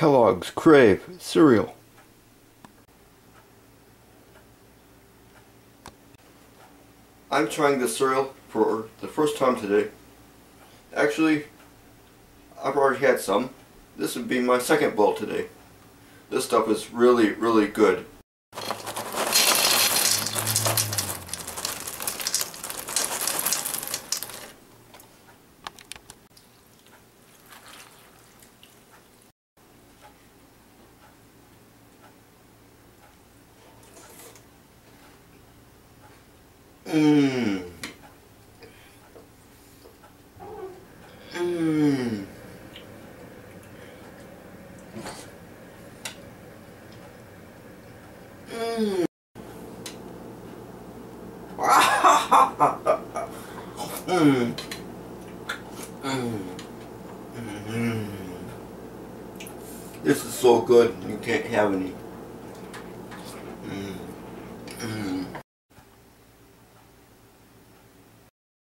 Kellogg's Krave cereal. I'm trying this cereal for the first time today. Actually, I've already had some. This would be my second bowl today. This stuff is really, really good. Mmm. Mmm. Mmm. Mmm. Mmm. This is so good, you can't have any. Mmm.